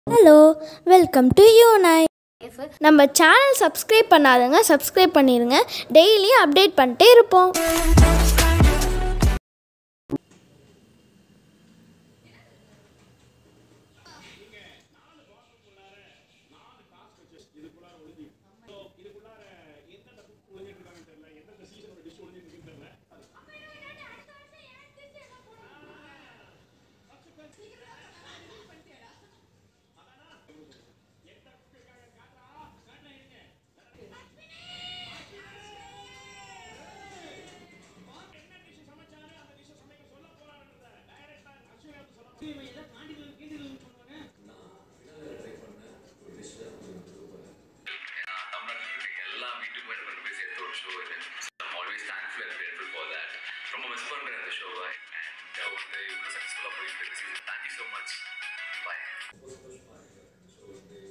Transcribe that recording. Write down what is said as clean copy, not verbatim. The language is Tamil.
Hello, welcome to யூனை. நம்ம சேனல் சப்ஸ்கிரைப் பண்ணாதவங்க சப்ஸ்கிரைப் பண்ணிடுங்க. டெய்லியும் அப்டேட் பண்ணிட்டே இருப்போம். Thank you so much. Bye.